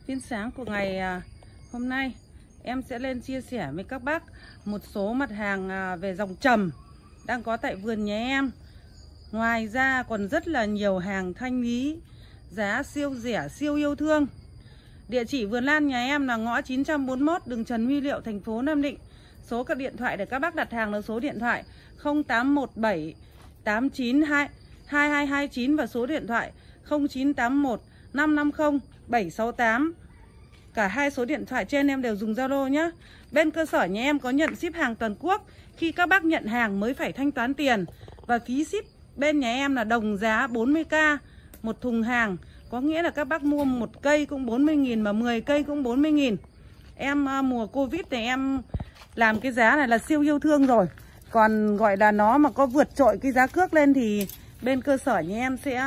Phiên sáng của ngày hôm nay em sẽ lên chia sẻ với các bác một số mặt hàng về dòng trầm đang có tại vườn nhà em. Ngoài ra còn rất là nhiều hàng thanh lý, giá siêu rẻ, siêu yêu thương. Địa chỉ vườn lan nhà em là ngõ 941 đường Trần Huy Liệu, thành phố Nam Định. Số các điện thoại để các bác đặt hàng là số điện thoại 0817 892 2229 và số điện thoại 0981 550 768. Cả hai số điện thoại trên em đều dùng Zalo nhé. Bên cơ sở nhà em có nhận ship hàng toàn quốc. Khi các bác nhận hàng mới phải thanh toán tiền. Và phí ship bên nhà em là đồng giá 40k một thùng hàng. Có nghĩa là các bác mua một cây cũng 40.000 mà 10 cây cũng 40.000. Em mùa Covid thì em làm cái giá này là siêu yêu thương rồi. Còn gọi là nó mà có vượt trội cái giá cước lên thì bên cơ sở nhà em sẽ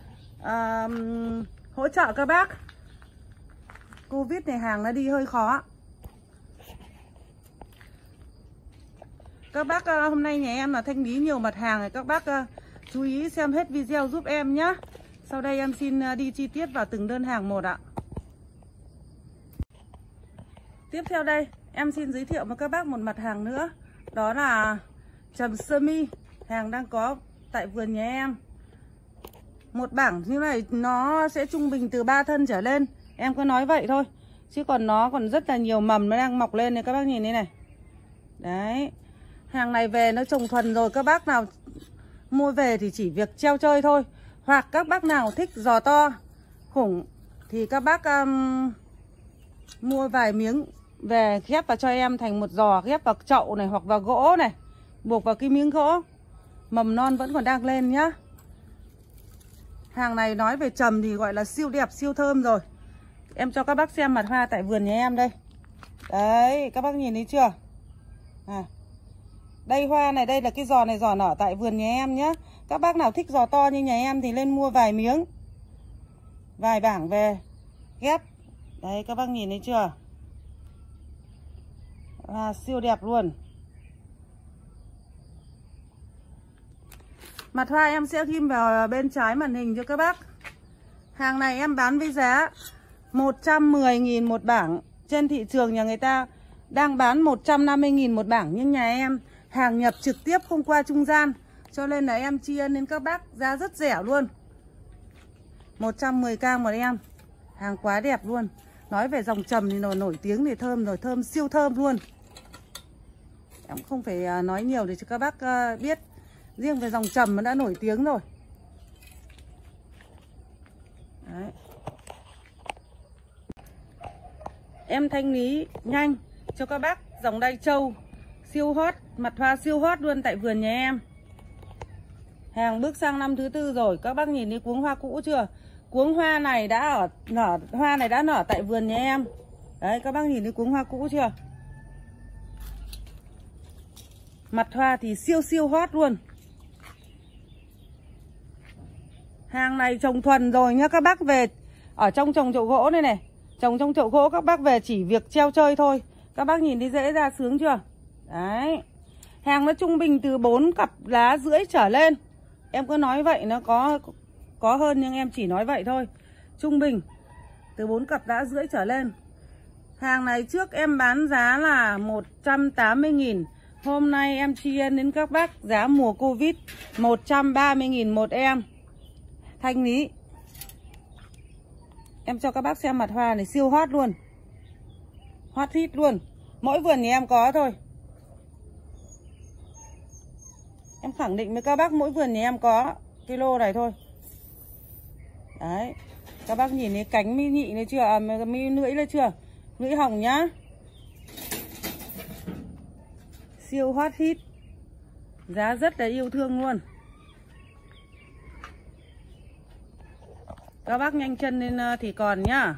hỗ trợ các bác. Covid này hàng nó đi hơi khó. Các bác hôm nay nhà em là thanh lý nhiều mặt hàng này, các bác chú ý xem hết video giúp em nhé. Sau đây em xin đi chi tiết vào từng đơn hàng một ạ. Tiếp theo đây em xin giới thiệu với các bác một mặt hàng nữa. Đó là trầm sơ mi. Hàng đang có tại vườn nhà em. Một bảng như này nó sẽ trung bình từ 3 thân trở lên. Em cứ nói vậy thôi. Chứ còn nó còn rất là nhiều mầm nó đang mọc lên này, các bác nhìn đây này. Đấy. Hàng này về nó trồng thuần rồi. Các bác nào mua về thì chỉ việc treo chơi thôi. Hoặc các bác nào thích giò to khủng thì các bác mua vài miếng về ghép vào cho em thành một giò, ghép vào chậu này hoặc vào gỗ này, buộc vào cái miếng gỗ. Mầm non vẫn còn đang lên nhá. Hàng này nói về trầm thì gọi là siêu đẹp, siêu thơm rồi. Em cho các bác xem mặt hoa tại vườn nhà em đây. Đấy, các bác nhìn thấy chưa? Đây hoa này, đây là cái giò này, giò nở tại vườn nhà em nhé. Các bác nào thích giò to như nhà em thì lên mua vài miếng, vài bảng về ghép. Đấy, các bác nhìn thấy chưa? Siêu đẹp luôn. Mặt hoa em sẽ ghim vào bên trái màn hình cho các bác. Hàng này em bán với giá 110.000 một bảng. Trên thị trường nhà người ta đang bán 150.000 một bảng. Nhưng nhà em hàng nhập trực tiếp không qua trung gian, cho nên là em chia đến các bác giá rất rẻ luôn. 110k một em. Hàng quá đẹp luôn. Nói về dòng trầm thì nổi tiếng thì thơm rồi, thơm siêu thơm luôn. Em không phải nói nhiều để cho các bác biết. Riêng về dòng trầm nó đã nổi tiếng rồi. Đấy. Em thanh lý nhanh cho các bác dòng đai trâu siêu hot, mặt hoa siêu hot luôn tại vườn nhà em. Hàng bước sang năm thứ 4 rồi. Các bác nhìn thấy cuống hoa cũ chưa? Cuống hoa này đã nở tại vườn nhà em. Đấy, các bác nhìn thấy cuống hoa cũ chưa? Mặt hoa thì siêu siêu hot luôn. Hàng này trồng thuần rồi nhá. Các bác về ở trong trồng chậu gỗ này này, trồng trong chậu gỗ, các bác về chỉ việc treo chơi thôi. Các bác nhìn thấy dễ ra sướng chưa? Đấy. Hàng nó trung bình từ 4 cặp lá rưỡi trở lên. Em cứ nói vậy, nó có hơn nhưng em chỉ nói vậy thôi. Trung bình từ 4 cặp lá rưỡi trở lên. Hàng này trước em bán giá là 180.000. Hôm nay em chia đến các bác giá mùa Covid 130.000 một em. Thanh lý. Em cho các bác xem mặt hoa này siêu hot luôn. Hot hit luôn. Mỗi vườn nhà em có thôi. Em khẳng định với các bác mỗi vườn nhà em có cái lô này thôi. Đấy. Các bác nhìn thấy cánh mi nhị này chưa? Mi lưỡi này chưa? Lưỡi hồng nhá. Siêu hot hit. Giá rất là yêu thương luôn. Các bác nhanh chân lên thì còn nhá.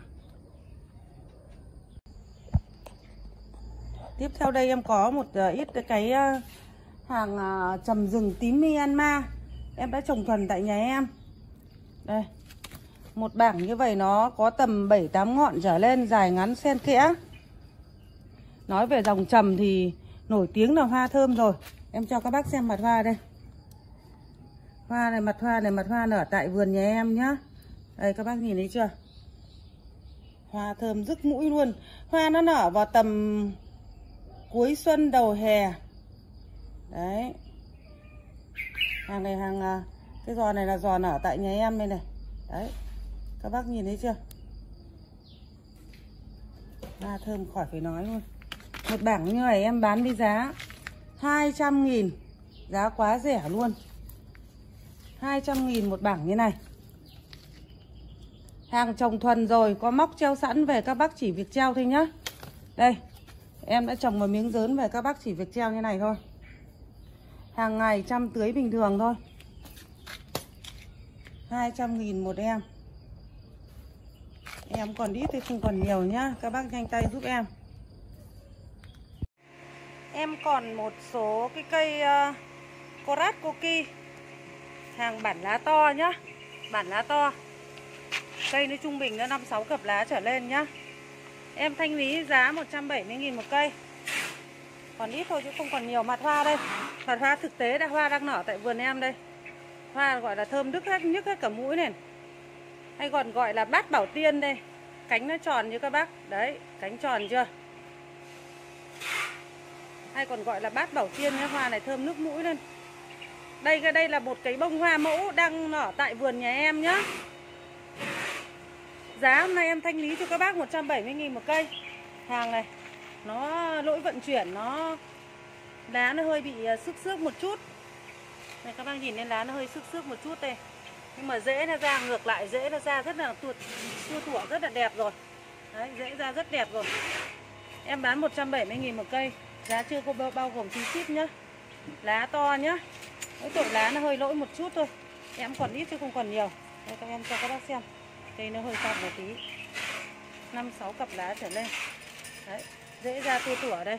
Tiếp theo đây em có một ít cái hàng trầm rừng tím Myanmar. Em đã trồng thuần tại nhà em. Đây. Một bảng như vậy nó có tầm 7-8 ngọn trở lên, dài ngắn xen kẽ. Nói về dòng trầm thì nổi tiếng là hoa thơm rồi. Em cho các bác xem mặt hoa đây. Hoa này, mặt hoa nở tại vườn nhà em nhá. Đây, các bác nhìn thấy chưa? Hoa thơm rức mũi luôn. Hoa nó nở vào tầm cuối xuân đầu hè. Đấy. Hàng này cái giò này là giò nở tại nhà em đây này. Đấy. Các bác nhìn thấy chưa? Hoa thơm khỏi phải nói luôn. Một bảng như này em bán với giá 200.000. Giá quá rẻ luôn. 200.000 một bảng như này. Hàng trồng thuần rồi, có móc treo sẵn về, các bác chỉ việc treo thôi nhá. Đây, em đã trồng một miếng dớn về, các bác chỉ việc treo như này thôi. Hàng ngày chăm tưới bình thường thôi. 200.000 một em. Em còn ít thì không còn nhiều nhá. Các bác nhanh tay giúp em. Em còn một số cái cây Korat Koki. Hàng bản lá to nhá. Bản lá to. Cây nó trung bình nó 5-6 cặp lá trở lên nhá. Em thanh lý giá 170.000 một cây. Còn ít thôi chứ không còn nhiều. Mặt hoa đây. Mặt hoa thực tế đã hoa đang nở tại vườn em đây. Hoa gọi là thơm nhức hết cả mũi này. Hay còn gọi là bát bảo tiên đây. Cánh nó tròn như các bác. Đấy, cánh tròn chưa? Hay còn gọi là bát bảo tiên nhá. Hoa này thơm nước mũi lên. Đây là một cái bông hoa mẫu đang nở tại vườn nhà em nhá. Giá hôm nay em thanh lý cho các bác 170.000 một cây. Hàng này nó lỗi vận chuyển, lá nó hơi bị xước một chút. Này các bác nhìn lên lá nó hơi xước một chút đây. Nhưng mà rễ nó ra ngược lại, rễ nó ra rất là tua tủa, rất là đẹp rồi. Đấy, rễ ra rất đẹp rồi. Em bán 170.000 một cây. Giá chưa có bao gồm phí ship nhá. Lá to nhá. Mỗi tội lá nó hơi lỗi một chút thôi. Em còn ít chứ không còn nhiều. Đây các em cho các bác xem. Cây nó hơi to một tí. 5-6 cặp lá trở lên. Đấy, rễ ra tua tủa đây.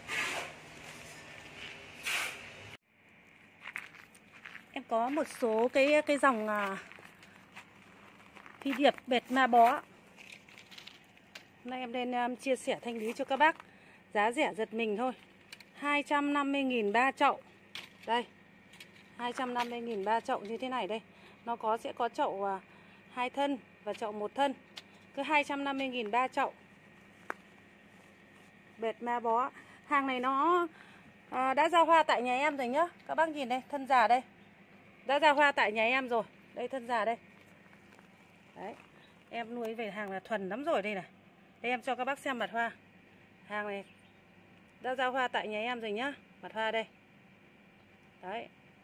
Em có một số cái dòng phi điệp bệt ma bó. Hôm nay em lên chia sẻ thanh lý cho các bác. Giá rẻ giật mình thôi. 250.000 3 chậu. Đây. 250.000 3 chậu như thế này đây. Nó sẽ có chậu 2 thân và chậu 1 thân. Cứ 250.000 3 chậu. Bệt ma bó. Hàng này nó đã ra hoa tại nhà em rồi nhá. Các bác nhìn đây, thân già đây. Đã ra hoa tại nhà em rồi. Đây thân già đây. Đấy. Em nuôi về hàng là thuần lắm rồi đây này. Đây em cho các bác xem mặt hoa. Hàng này đã ra hoa tại nhà em rồi nhá. Mặt hoa đây. Đấy.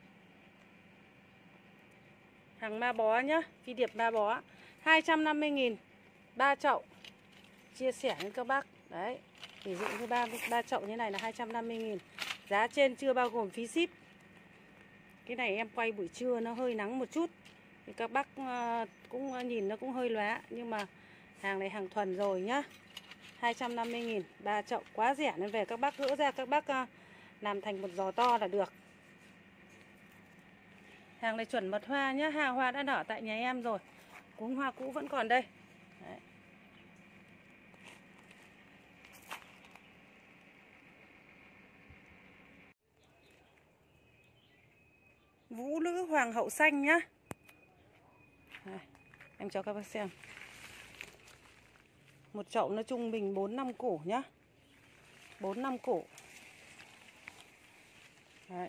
Hàng ma bó nhá. Phi điệp ma bó. 250.000 3 chậu. Chia sẻ với các bác. Đấy. Ví dụ như 3 chậu như này là 250.000. Giá trên chưa bao gồm phí ship. Cái này em quay buổi trưa nó hơi nắng một chút. Thì các bác cũng nhìn nó cũng hơi lóa. Nhưng mà hàng này hàng thuần rồi nhá. 250.000 3 chậu quá rẻ nên về các bác gỡ ra, các bác làm thành một giò to là được. Hàng này chuẩn mật hoa nhá. Hàng hoa đã nở tại nhà em rồi. Cuống hoa cũ vẫn còn đây. Đấy. Vũ nữ hoàng hậu xanh nhá. Đây, em cho các bác xem. Một chậu nó trung bình 4-5 củ nhá. 4-5 củ. Đấy.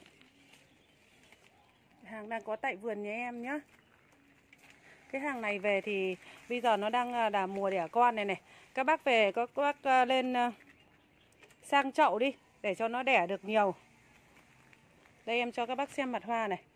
Hàng đang có tại vườn nhà em nhá. Cái hàng này về thì bây giờ nó đang là mùa đẻ con này này. Các bác về các bác lên sang chậu đi để cho nó đẻ được nhiều. Đây em cho các bác xem mặt hoa này.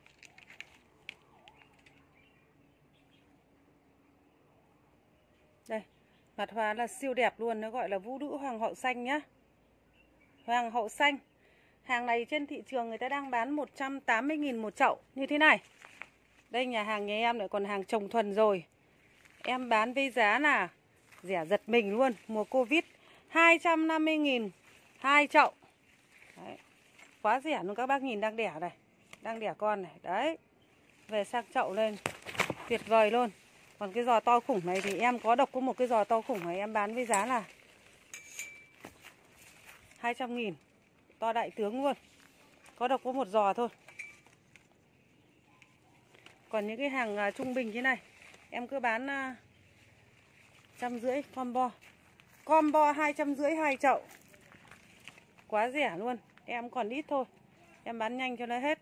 Đây, mặt hoa là siêu đẹp luôn, nó gọi là vũ nữ hoàng hậu xanh nhá. Hoàng hậu xanh. Hàng này trên thị trường người ta đang bán 180.000 một chậu như thế này. Đây nhà hàng nhà em lại còn hàng trồng thuần rồi. Em bán với giá là rẻ giật mình luôn, mùa Covid. 250.000 2 chậu. Đấy. Quá rẻ luôn, các bác nhìn đang đẻ này. Đang đẻ con này, đấy. Về sang chậu lên, tuyệt vời luôn. Còn cái giò to khủng này thì em có độc có một cái giò to khủng này em bán với giá là 200.000. To đại tướng luôn. Có độc có một giò thôi. Còn những cái hàng trung bình như này em cứ bán 150 combo. Combo 250 2 chậu. Quá rẻ luôn. Em còn ít thôi. Em bán nhanh cho nó hết.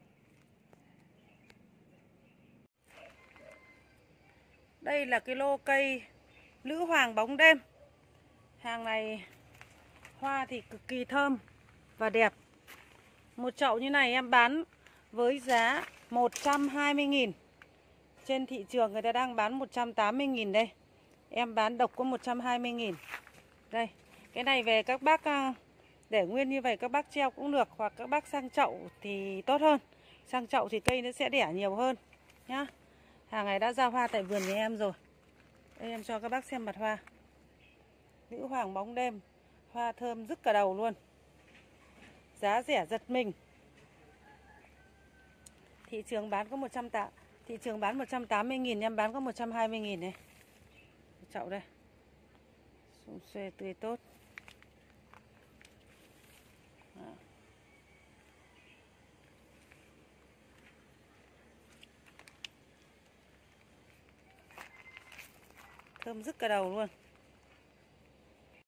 Đây là cái lô cây Lữ Hoàng bóng đêm. Hàng này hoa thì cực kỳ thơm và đẹp. Một chậu như này em bán với giá 120.000. Trên thị trường người ta đang bán 180.000 đây. Em bán độc có 120.000. Đây, cái này về các bác để nguyên như vậy các bác treo cũng được, hoặc các bác sang chậu thì tốt hơn. Sang chậu thì cây nó sẽ đẻ nhiều hơn nhá. Hàng này đã ra hoa tại vườn nhà em rồi. Đây em cho các bác xem mặt hoa. Lữ Hoàng bóng đêm, hoa thơm rứt cả đầu luôn. Giá rẻ giật mình. Thị trường bán có 180.000, em bán có 120.000 này. Chậu đây. Sum xuê tươi tốt. Đó. Thơm rứt cả đầu luôn.